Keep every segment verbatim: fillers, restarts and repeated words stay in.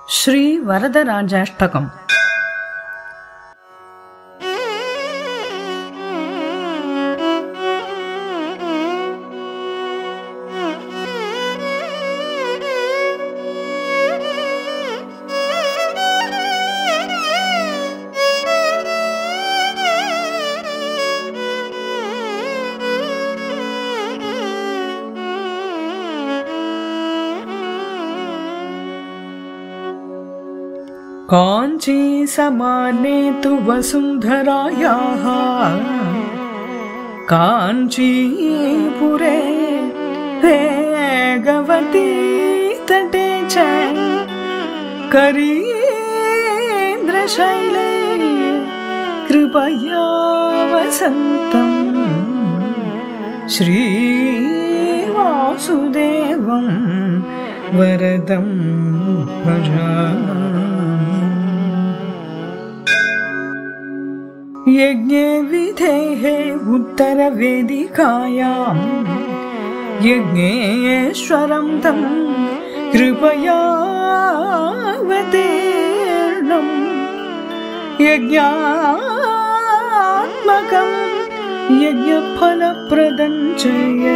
श्री वरदराजाष्टकम्। कांची समाने तु वसुंधरायाः कांचीपुरे वेगवती तटे च करीन्द्रशैले कृपया वसन्तम् श्रीवासुदेवं वरदं भजामि। यज्ञे विधेः उत्तरवेदिकायां यज्ञेश्वरं तं कृपयावतीर्णं यज्ञात्मकं यज्ञफलप्रदं च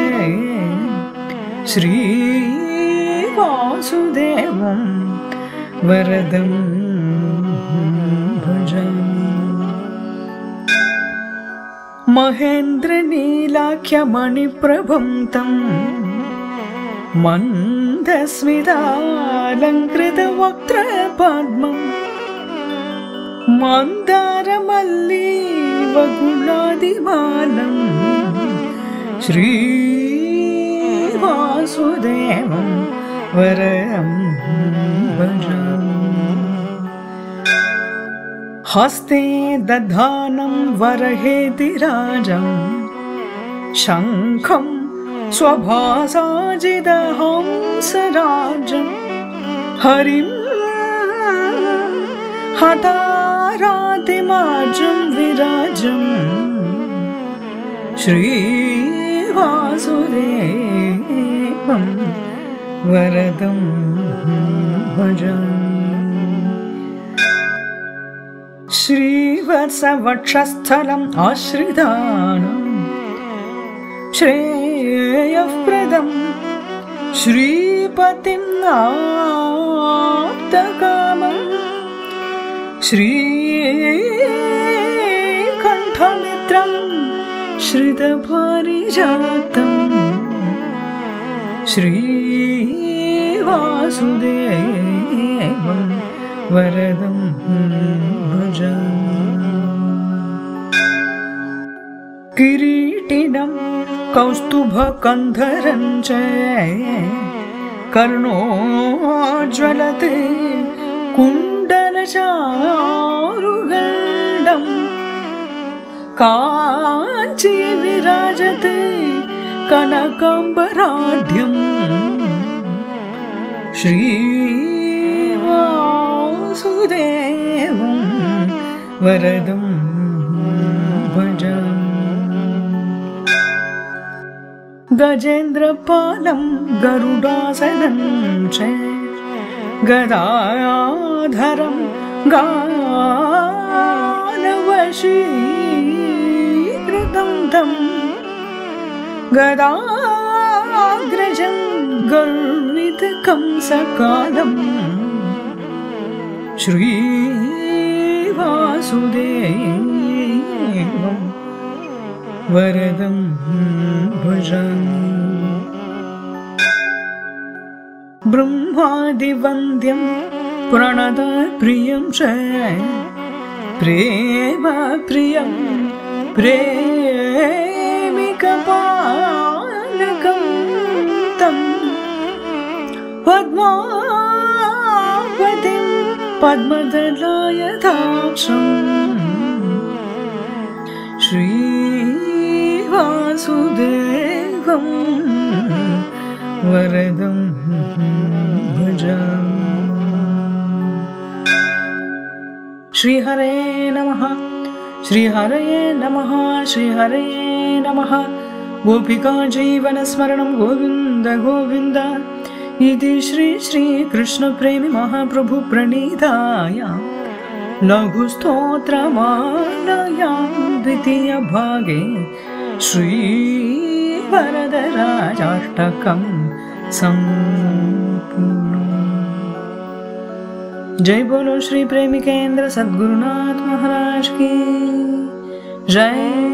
श्रीवासुदेवं वरदं भजामि। महेन्द्रनीलाख्यमणिप्रभं तं मन्दस्मितालङ्कृतवक्त्रपद्मं मन्दारमल्लीवगुलादिमालं श्रीवासुदेवं वरदं भजामि। हस्ते दधानं वरहेतिराजं शङ्खं स्वभासाजिदहंसराजं हरिं हतारातिमाजं विराजं श्रीवासुदेवं वरदं भजामि। श्रीवत्सवक्षस्थलम् आश्रितानां श्रेयःप्रदं श्रीपतिं आप्तकामं श्रीकण्ठमित्रं श्रितपारिजातं श्रीवासुदेवं वरदं भजामि। किरीटिनं कौस्तुभकन्धरं च कर्णोज्ज्वलते कुण्डलचारुगण्डं काञ्ची विराजते कनकाम्बराढ्यं श्रीवासुदेवं वरदं भजामि। गजेन्द्रपालं गरुडासनं च गदाधरं गानवशीकृतं तं गदाग्रजं गर्वितकंसकालं श्रीवासुदेवं वरदं भजामि। ब्रह्मादिवन्द्यं प्रणतप्रियं च प्रेमप्रियं प्रेमिकपालकं तं पद्मावतीं पद्मदलायताक्षं श्रीवासुदेवं वरदं भजामि। श्रीहरे नमः श्रीहरये नमः श्रीहरये नमः। गोपिका जीवन स्मरणं गोविन्द गोविन्द। इति श्री श्री कृष्ण प्रेमी महाप्रभु प्रणीतायां लघुस्तोत्रमालायां द्वितीय भागे श्री वरदराजाष्टकं संपूर्णम्। जय बोलो श्री प्रेमी केंद्र सद्गुरुनाथ महाराज की जय।